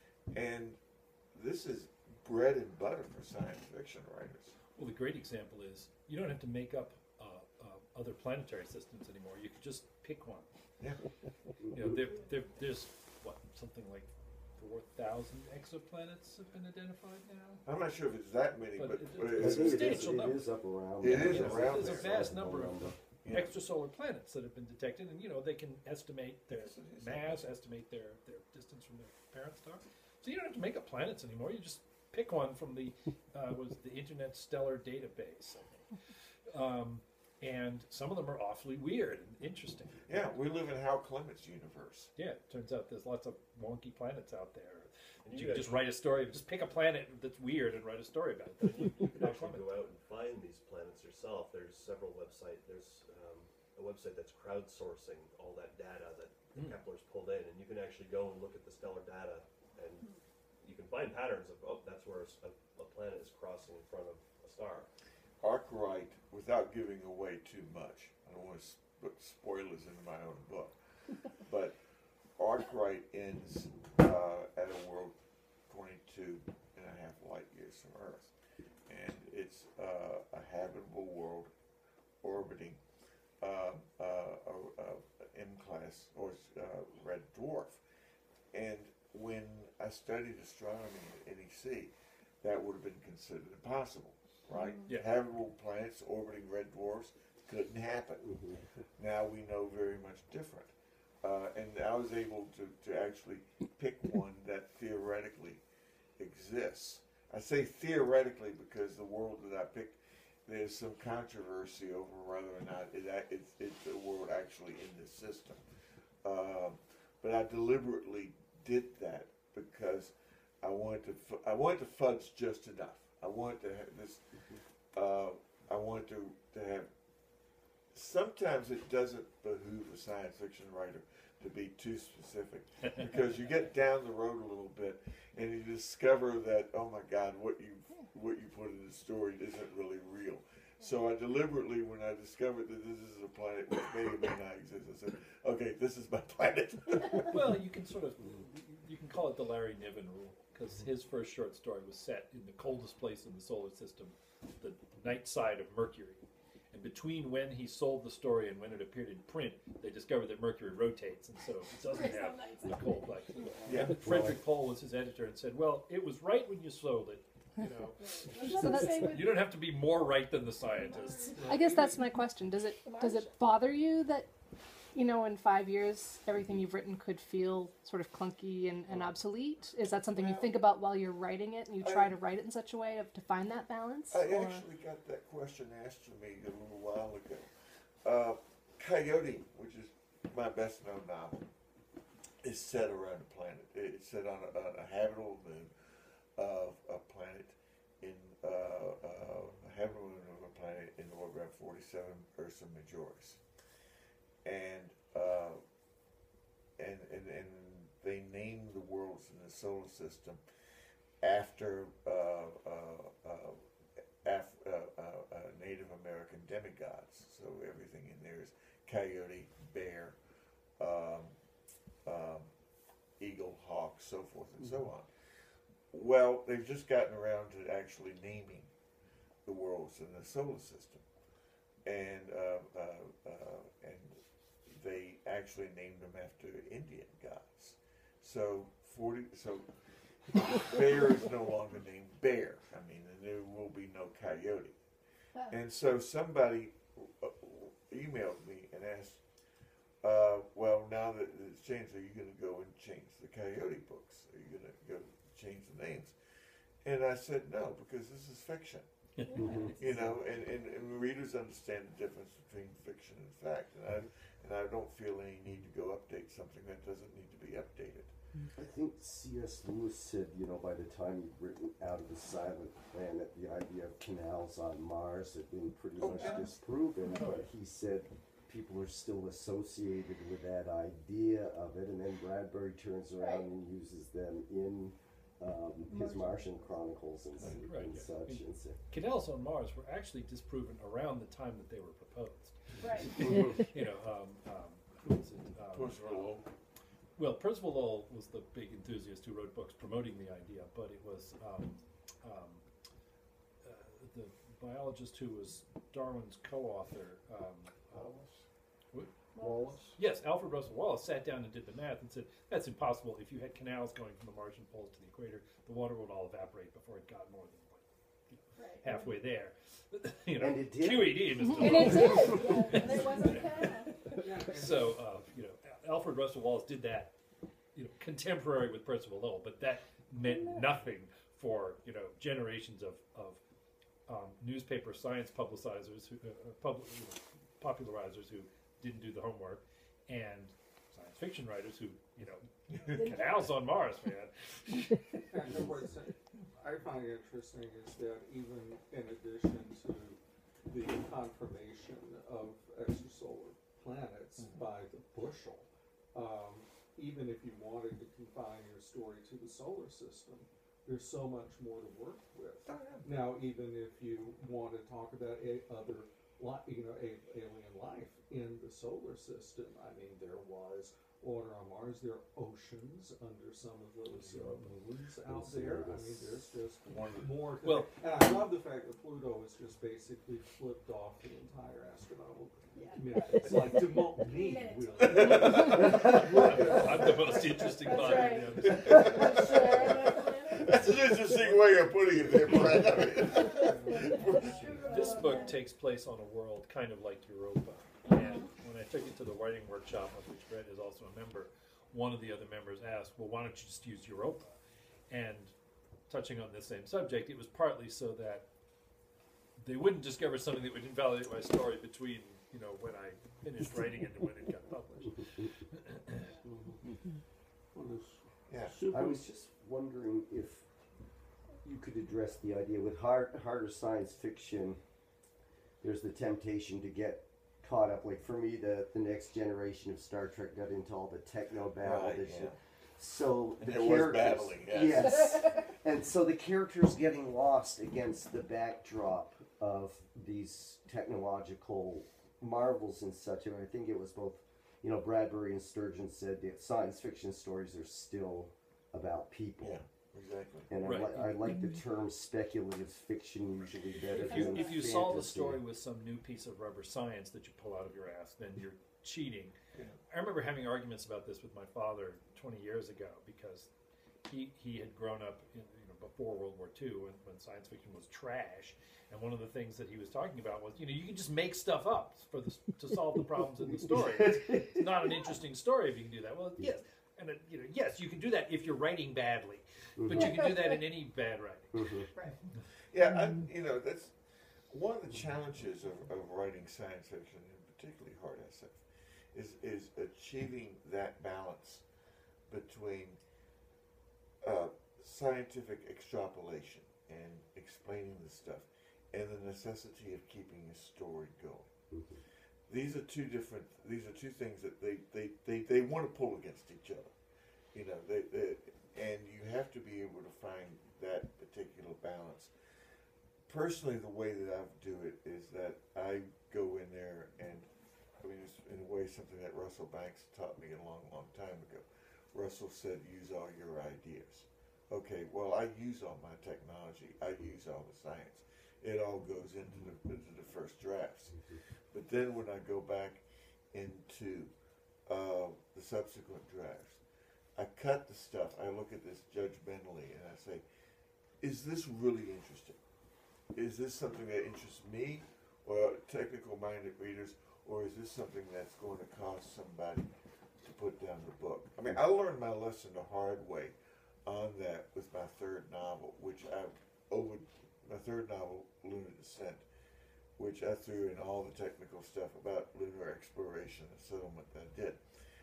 and this is bread and butter for science fiction writers. Well, the great example is you don't have to make up uh, uh, other planetary systems anymore. You could just pick one. Yeah. You know, there, there, there's what something like four thousand exoplanets have been identified now. I'm not sure if it's that many, But but, it- but I it's, think it is, substantial it number. is up around. It there. is Yes, around it's There's a there. vast number of Around yeah. extrasolar planets that have been detected, and you know they can estimate their Yes, it is. mass, estimate their, their distance from their parent star. So you don't have to make up planets anymore. You just pick one from the uh, was the Internet Stellar Database, I think. Um, and some of them are awfully weird and interesting. Yeah, we live in Hal Clement's universe. Yeah, it turns out there's lots of wonky planets out there. And You, you can guys just write a story, just pick a planet that's weird and write a story about it. You can actually go out and find these planets yourself. There's several websites. There's um, a website that's crowdsourcing all that data that Mm. Kepler's pulled in, and you can actually go and look at the stellar data, and you can find patterns of, oh, that's where a, a planet is crossing in front of a star. Arkwright, without giving away too much, I don't want to put spoilers into my own book, but Arkwright ends uh, at a world twenty-two and a half light years from Earth, and it's uh, a habitable world orbiting uh, uh, a, a M-class or uh, red dwarf. And when I studied astronomy at N E C, that would have been considered impossible, right? Yeah. Habitable planets orbiting red dwarfs couldn't happen. Now we know very much different. Uh, and I was able to, to actually pick one that theoretically exists. I say theoretically because the world that I picked, there's some controversy over whether or not it, ac- it's, it's a world actually in the system. Um, but I deliberately did that because I wanted to fu- I wanted to fudge just enough. I wanted to have this. Uh, I wanted to to have. Sometimes it doesn't behoove a science fiction writer to be too specific because you get down the road a little bit and you discover that, oh my God, what you what you put in the story isn't really real. So I deliberately, when I discovered that this is a planet which may or may not exist, I said, okay, this is my planet. Well, you can sort of you can call it the Larry Niven rule because his first short story was set in the coldest place in the solar system, the night side of Mercury. And between when he sold the story and when it appeared in print, they discovered that Mercury rotates, and so it doesn't There's have some nights. the cold like. Yeah. And Frederick Pohl was his editor and said, "Well, it was right when you sold it. You know, So that's- that's you don't have to be more right than the scientists." I guess that's my question. Does it does it bother you that, you know, in five years everything you've written could feel sort of clunky and, and obsolete? Is that something you think about while you're writing it and you try to write it in such a way of, to find that balance? I or- actually got that question asked to me a little while ago. Uh, Coyote, which is my best known novel, is set around a planet. It's set on a, on a habitable moon of a planet in uh, uh, habitable of a planet in orbit around forty-seven Ursa Majoris, and uh, and and and they named the worlds in the solar system after uh, uh, uh, af- uh, uh, uh, Native American demigods. So everything in there is coyote, bear, um, um, eagle, hawk, so forth and so on. Well, they've just gotten around to actually naming the worlds in the solar system, and uh, uh, uh, and they actually named them after Indian gods. So forty. So bear is no longer named bear. I mean, and there will be no coyote. And so somebody uh, emailed me and asked, uh, "Well, now that it's changed, are you going to go and change the coyote books? Are you going to go change the names?" And I said, "No, because this is fiction." You know, and, and, and readers understand the difference between fiction and fact, and I and I don't feel any need to go update something that doesn't need to be updated. I think C S Lewis said, you know, by the time he'd written Out of the Silent Planet, the idea of canals on Mars had been pretty Oh, much yeah. disproven, but he said people are still associated with that idea of it, and then Bradbury turns around Right. and uses them in um, his Martian Chronicles and, s- Right, and yeah. such. And so, Canals on Mars were actually disproven around the time that they were proposed. Right. You know, um, um, who was it? Um, Percival Lowell. Well, Percival Lowell was the big enthusiast who wrote books promoting the idea, but it was um, um, uh, the biologist who was Darwin's co-author. Um, what? Wallace. Yes, Alfred Russel Wallace sat down and did the math and said, that's impossible. If you had canals going from the Martian poles to the equator, the water would all evaporate before it got more than like, Right. halfway there. You know, And it did. Q E D, Mister And it did. Yeah. And there wasn't a canal. So, uh, you know, Alfred Russel Wallace did that, you know, contemporary with Percival Lowell, but that meant nothing for, you know, generations of, of um, newspaper science publicizers, who, uh, pub, you know, popularizers who didn't do the homework, and science fiction writers who, you know, canals on Mars, man. And what I find interesting is that even in addition to the confirmation of extrasolar planets by the bushel, um, even if you wanted to confine your story to the solar system, there's so much more to work with. Now, even if you want to talk about a other, li- you know, a, alien life in the solar system, I mean, there was water on Mars. There are oceans under some of those uh, moons out there. I mean, there's just more. To Well- and I love the fact that Pluto has just basically flipped off the entire astronomical Yeah. community. It's like, demote me, Minute. Will. I'm the most interesting That's body. right. in the other- That's an interesting way of putting it there, Brad. I mean, This book takes place on a world kind of like Europa. And when I took it to the writing workshop, of which Brett is also a member, one of the other members asked, well, why don't you just use Europa? And touching on the same subject, it was partly so that they wouldn't discover something that would invalidate my story between, you know, when I finished writing it and when it got published. yeah. I was just wondering if you could address the idea with hard, harder science fiction. There's the temptation to get caught up. Like for me, the the next generation of Star Trek got into all the techno battle. Right, that yeah. shit. So the There was characters, battling, yes. yes, and so the characters getting lost against the backdrop of these technological marvels and such. And I think it was both, you know, Bradbury and Sturgeon said that science fiction stories are still about people. Yeah, exactly. And Right. I, li- I like the term speculative fiction usually better If you, than if you solve a fantasy. story with some new piece of rubber science that you pull out of your ass, then you're cheating. Yeah. I remember having arguments about this with my father twenty years ago because he he had grown up in, you know, before World War Two when, when science fiction was trash, and one of the things that he was talking about was, you know, you can just make stuff up for the, to solve the problems in the story. It's, it's not an interesting story if you can do that. Well, yes, and it, you know, yes, you can do that if you're writing badly, but you can do that in any bad writing. Mhm. Right. Yeah, I, you know, that's one of the challenges of, of writing science fiction, and particularly hard S F, is is achieving that balance between uh, scientific extrapolation and explaining the stuff, and the necessity of keeping a story going. Mhm. These are two different. These are two things that they they, they, they want to pull against each other. You know, they, they and you have to be able to find that particular balance. Personally, the way that I do it is that I go in there and, I mean, it's in a way something that Russell Banks taught me a long, long time ago. Russell said, use all your ideas. Okay, well, I use all my technology. I use all the science. It all goes into the, into the first drafts. But then when I go back into uh, the subsequent drafts, I cut the stuff. I look at this judgmentally and I say, is this really interesting? Is this something that interests me or technical-minded readers, or is this something that's going to cause somebody to put down the book? I mean, I learned my lesson the hard way on that with my third novel, which I over my third novel, Lunar Descent, which I threw in all the technical stuff about lunar exploration and settlement that I did.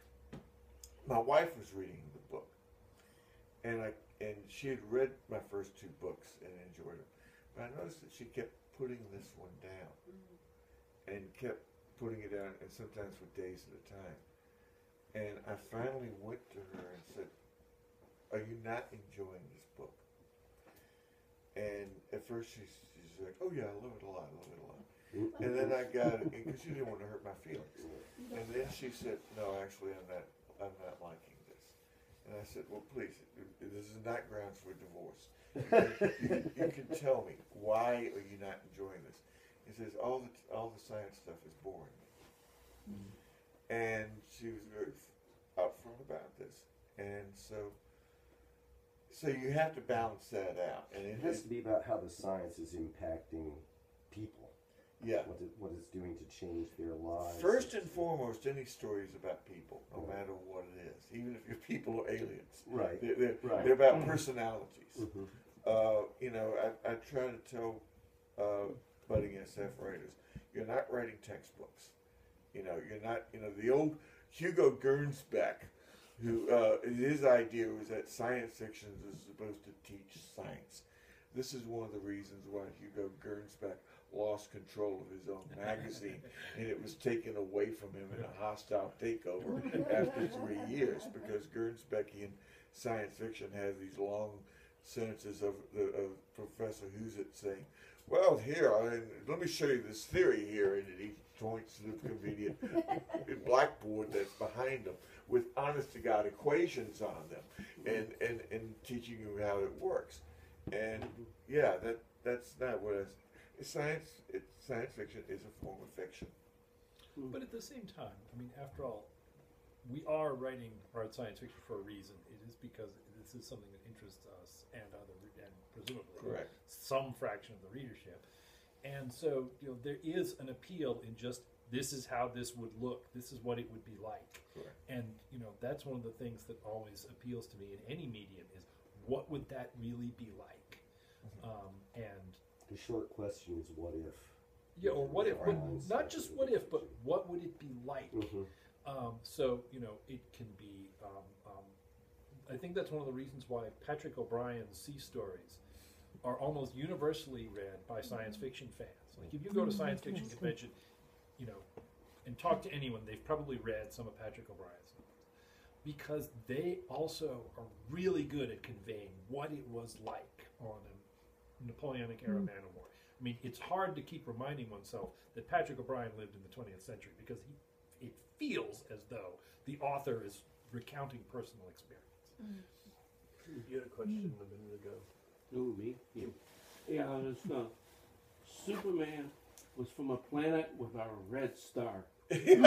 My wife was reading the book, and I and she had read my first two books and enjoyed them. But I noticed that she kept putting this one down, and kept putting it down, and sometimes for days at a time. And I finally went to her and said, "Are you not enjoying this book?" And at first she's, she's like, "Oh yeah, I love it a lot, I love it a lot." And then I got it, because she didn't want to hurt my feelings. And then she said, "No, actually, I'm not, I'm not liking this." And I said, "Well, please, this is not grounds for divorce. You can, you, can, you can tell me, why are you not enjoying this?" He says, all the all the science stuff is boring. Mm-hmm. And she was very upfront about this. And so, so you have to balance that out. And It it has is, to be about how the science is impacting people. yeah. What, it, what it's doing to change their lives. First and foremost, any story is about people, no matter what it is. Even if your people are aliens. Right. They're, they're, Right. they're about personalities. Mm-hmm. Uh, you know, I, I try to tell uh, budding S F writers, you're not writing textbooks. You know, you're not, you know, the old Hugo Gernsback, who, uh, his idea was that science fiction is supposed to teach science. This is one of the reasons why Hugo Gernsback lost control of his own magazine, and it was taken away from him in a hostile takeover after three years, because Gernsbackian science fiction has these long sentences of, the, of Professor Husett saying, "Well, here, I, let me show you this theory here," and he points to the convenient blackboard that's behind him with honest-to-God equations on them, and, and, and teaching you how it works. And yeah, that that's not what I, it's science. It's science fiction is a form of fiction. But at the same time, I mean, after all, we are writing hard science fiction for a reason. It is because this is something that interests us and other, and presumably Correct. some fraction of the readership. And so, you know, there is an appeal in just, this is how this would look. This is what it would be like. Correct. And, you know, that's one of the things that always appeals to me in any medium is, what would that really be like? Mm-hmm. Um, and The short question is, what if? yeah, or what if? Right. What, not just what if, but what would it be like? Mm-hmm. Um, so you know, it can be. Um, um, I think that's one of the reasons why Patrick O'Brian's sea stories are almost universally read by science fiction fans. Like if you go to science fiction convention, you know, and talk to anyone, they've probably read some of Patrick O'Brian's novels, because they also are really good at conveying what it was like on a Napoleonic era man of war. I mean, it's hard to keep reminding oneself that Patrick O'Brian lived in the twentieth century, because he, it feels as though the author is recounting personal experience. Mm. You had a question a minute ago. Who, me? You. Yeah, it's uh, Superman was from a planet with a red star. And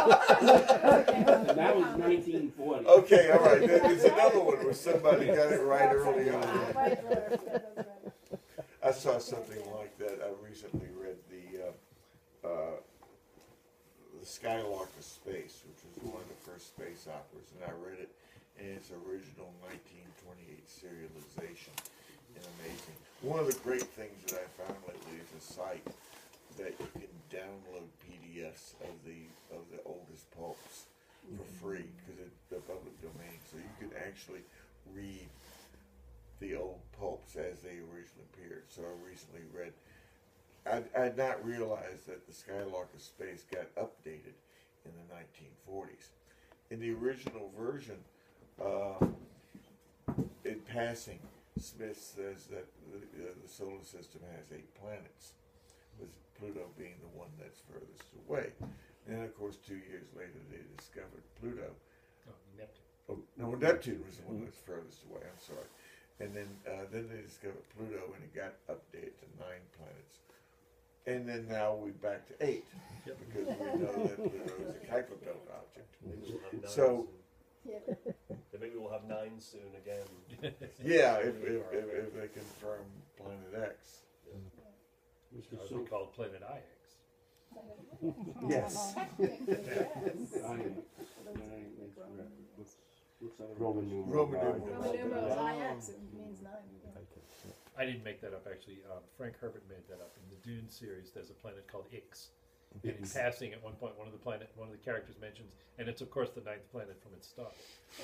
that was nineteen forty. Okay, all right. There's another one where somebody got it right early on. I saw something like that. I recently read the uh, uh, the Skylark of Space, which was one of the first space operas, and I read it in its original nineteen twenty-eight serialization, and amazing. One of the great things that I found lately is a site that you can download P D Fs of the of the oldest pulps for free, because they're public domain, so you can actually read the old pulps as they originally appeared. So I recently read. I I had not realized that the Skylark of Space got updated in the nineteen forties. In the original version, uh, in passing, Smith says that the, uh, the solar system has eight planets, with Pluto being the one that's furthest away. And then, of course, two years later, they discovered Pluto. Oh, Neptune. Oh, no, Neptune was the one that was furthest away. I'm sorry. And then, uh, then they discovered Pluto, and it got updated to nine planets. And then now we're back to eight, Yep. because we know that Pluto is a Kuiper belt object. Maybe we'll have nine So- soon. Yeah. Then maybe we'll have nine soon again. Yeah, if, if, if, if they confirm Planet X. Which Or is they so call it Planet I X. Yes. Technically, yes. Nine, nine, that's correct. What's, what's that? Roman numeral. Roman nine. numeral. Roman numerals, Oh. I X, it means nine. yeah. I didn't make that up actually. Um, Frank Herbert made that up. In the Dune series, there's a planet called Ix. And in Ix. passing, at one point, one of the planet, one of the characters mentions, and it's of course the ninth planet from its star.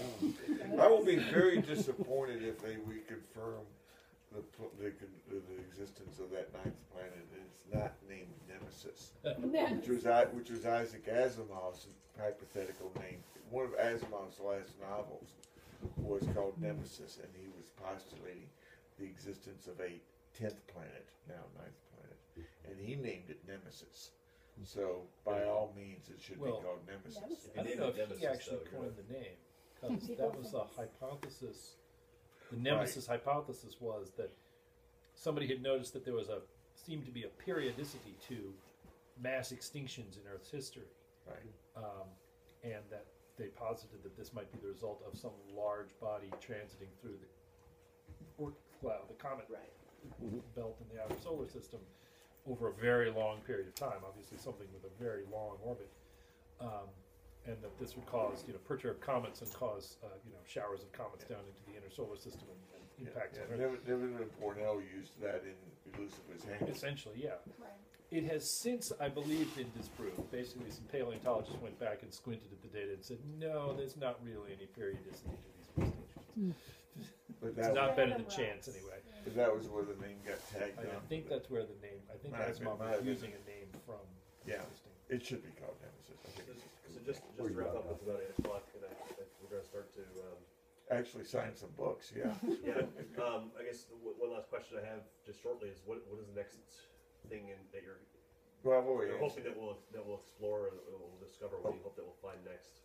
Oh. I will be very disappointed if they reconfirm the, pl- the, con- the, the existence of that ninth planet. It's not named Nemesis, which was I, which was Isaac Asimov's hypothetical name. One of Asimov's last novels was called Nemesis, and he was postulating the existence of a tenth planet, now ninth planet, and he named it Nemesis. So by all means, it should Well, be called Nemesis. Nemesis. I don't know if he actually coined the name, because that was a hypothesis. The Nemesis hypothesis was that somebody had noticed that there was a seemed to be a periodicity to mass extinctions in Earth's history, Right. um, and that they posited that this might be the result of some large body transiting through the Oort cloud, the comet Right. belt in the outer solar system, over a very long period of time. Obviously, something with a very long orbit, um, and that this would cause, you know, perturb comets and cause, uh, you know, showers of comets down into the inner solar system and, and Yeah, impacts yeah. on Earth. Never, never knew Cornell used that in Lucifer's hand. Essentially, yeah. Right. It has since, I believe, been disproved. Basically, some paleontologists went back and squinted at the data and said, no, there's not really any periodicity to these extinctions. But It's that, not better Random than chance, rocks. anyway. but that was where the name got tagged I on. think that's where the name, I think Might have been- Asimov might was have been. using a name from Yeah. existing. It should be called Nemesis. I think it's just So cool. just, just to wrap up, it's about eight o'clock, and I, I, we're gonna start to, um, Actually sign some books, yeah. yeah, um, I guess the, w- one last question I have just shortly is what, what is the next thing in, that you're, Well, I've already you're hoping answered. that we'll, that we'll explore and we'll discover, what do you hope that we'll find next?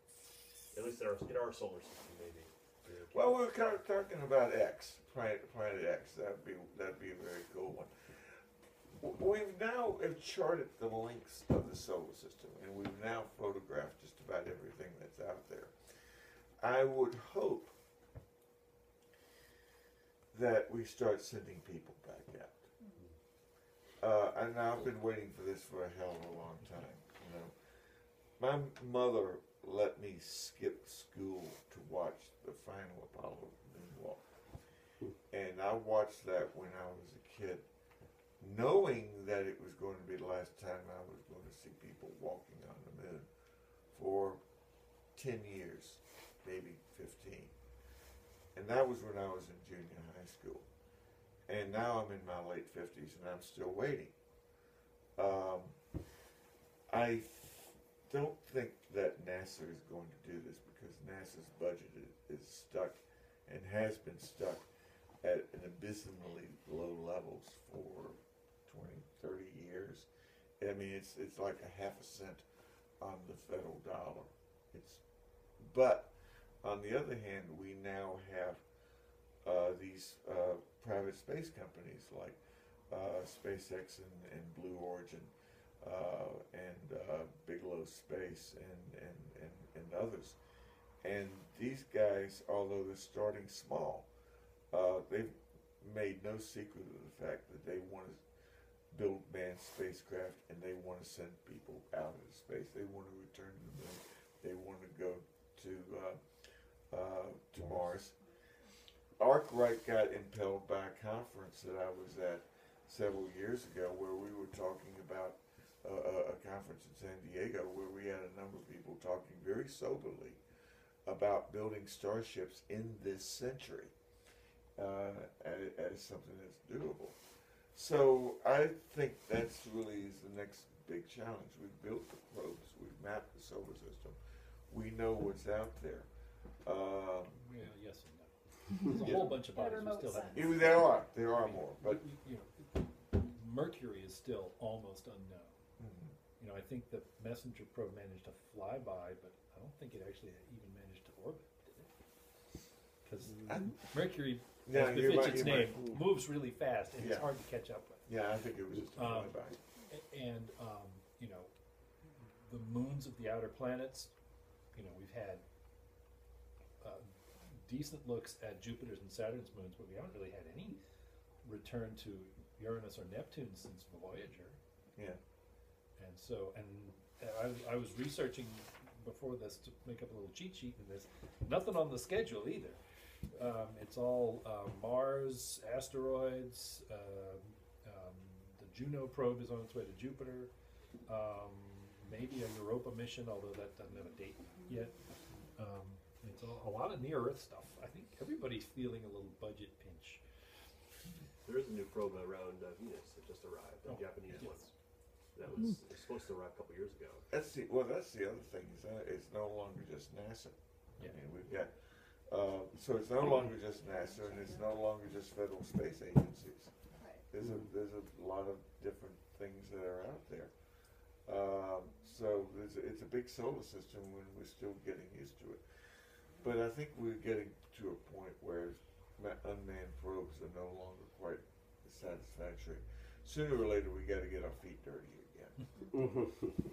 At least in our, in our solar system, maybe. for your Well, kids. we're kind of talking about X, planet, planet X. That'd be that'd be a very cool one. W- We've now have charted the lengths of the solar system, and we've now photographed just about everything that's out there. I would hope that we start sending people back out. Uh, and I've been waiting for this for a hell of a long time. You know, my mother let me skip school to watch the final Apollo moonwalk, and I watched that when I was a kid, knowing that it was going to be the last time I was going to see people walking on the moon for ten years, maybe fifteen. And that was when I was in junior high school. And now I'm in my late fifties and I'm still waiting. Um, I don't think that NASA is going to do this because NASA's budget is, is stuck and has been stuck at an abysmally low levels for twenty, thirty years. I mean, it's it's like a half a cent on the federal dollar. It's, but on the other hand, we now have uh, these uh, private space companies like uh, SpaceX and, and Blue Origin uh, and uh, Bigelow Space and, and, and, and others. And these guys, although they're starting small, uh, they've made no secret of the fact that they want to build manned spacecraft and they want to send people out into space. They want to return to the moon. They want to go to uh, uh, to Mars. Arkwright got impelled by a conference that I was at several years ago where we were talking about uh, a, a conference in San Diego where we had a number of people talking very soberly about building starships in this century. uh, as, as something that's doable. So I think that's really is the next big challenge. We've built the probes, we've mapped the solar system, we know what's out there. Um, Well, yes and no. There's a whole bunch of In a bodies we remote still haven't. sense. yeah, there are, there are more, but you know, Mercury is still almost unknown. mhm. You know, I think the messenger probe managed to fly by, but I don't think it actually even managed to orbit, did it? Because I- Mercury, Yeah, as you're befits right, its you're name, right. moves really fast and Yeah. it's hard to catch up with. Yeah, I think it was just a Um, flyby. A- And, um, you know, the moons of the outer planets, you know, we've had uh, decent looks at Jupiter's and Saturn's moons, but we haven't really had any return to Uranus or Neptune since Voyager. Yeah. And so, and I, I was researching before this to make up a little cheat sheet in this. Nothing on the schedule either. Um, it's all uh, Mars, asteroids. Uh, um, the Juno probe is on its way to Jupiter. Um, maybe a Europa mission, although that doesn't have a date yet. Um, it's all, a lot of near Earth stuff. I think everybody's feeling a little budget pinch. There is a new probe around uh, Venus that just arrived, a Oh, Japanese yes. one. That was, it was supposed to arrive a couple years ago. That's the well. That's the other thing is that it's no longer just NASA. Yeah. I mean, we've got uh, so it's no longer just NASA, and it's no longer just federal space agencies. Right. There's a there's a lot of different things that are out there. Um, so there's a, it's a big solar system when we're still getting used to it. But I think we're getting to a point where ma- unmanned probes are no longer quite satisfactory. Sooner or later, we got to get our feet dirty again.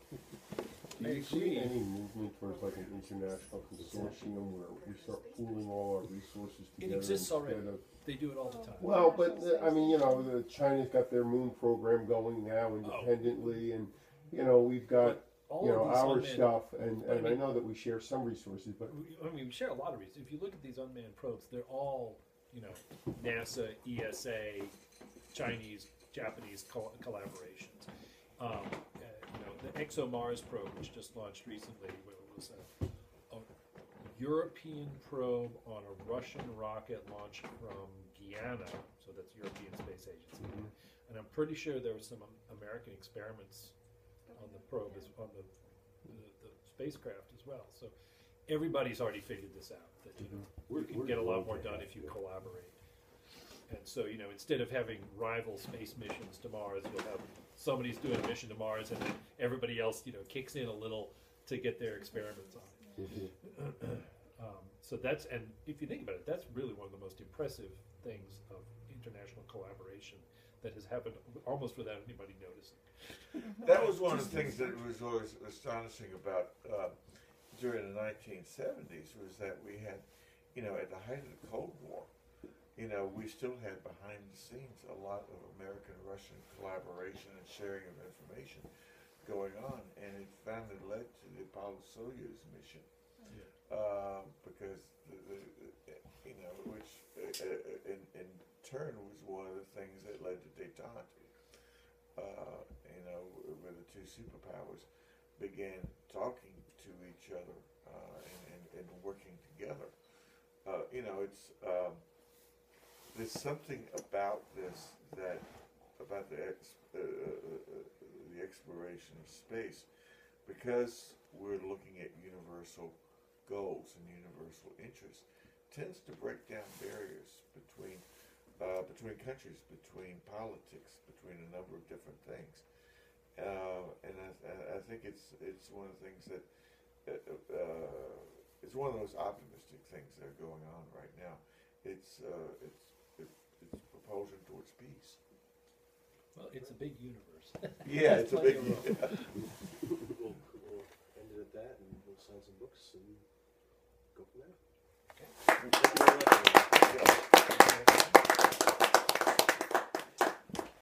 Do you see any movement towards like an international consortium where we start pooling all our resources It together exists instead already. of? They do it all the time. Well, but uh, I mean, you know, the China's got their moon program going now independently, and you know, we've got All you of know these our unmanned- stuff, and but I and I mean- know that we share some resources, but We- I mean, we share a lot of reasons. If you look at these unmanned probes, they're all, you know, NASA, E S A, Chinese, Japanese co- collaborations. Um, uh, you know, the ExoMars probe, which just launched recently, where it was a, a European probe on a Russian rocket launched from Guyana, so that's European Space Agency. And I'm pretty sure there were some um, American experiments on the probe, as, on the, the, the spacecraft as well. So everybody's already figured this out, that you know, We're- you can we're get a lot more global, done if you yeah. collaborate. And so, you know, instead of having rival space missions to Mars, you'll have somebody's doing a mission to Mars and then everybody else, you know, kicks in a little to get their experiments on it. um, so that's, and if you think about it, that's really one of the most impressive things of international collaboration that has happened almost without anybody noticing. That was one of the things that was always astonishing about uh, during the nineteen seventies was that we had, you know, at the height of the Cold War, you know, we still had behind the scenes a lot of American-Russian collaboration and sharing of information going on, and it finally led to the Apollo Soyuz mission, uh, because the, the, the, you know, which uh, in, in turn was one of the things that led to détente. Uh, you know, where the two superpowers began talking to each other uh, and, and, and working together. Uh, you know, it's um, there's something about this that about the ex, uh, uh, the exploration of space, because we're looking at universal goals and universal interests, tends to break down barriers between uh, between countries, between politics, between a number of different things. Uh, and I, I think it's it's one of the things that uh, uh, it's one of those optimistic things that are going on right now. It's uh, it's it's it's propulsion towards peace. Well, it's a big universe. Yeah, it's a big. Plenty of room. We'll, we'll end it at that, and we'll sign some books and go from there.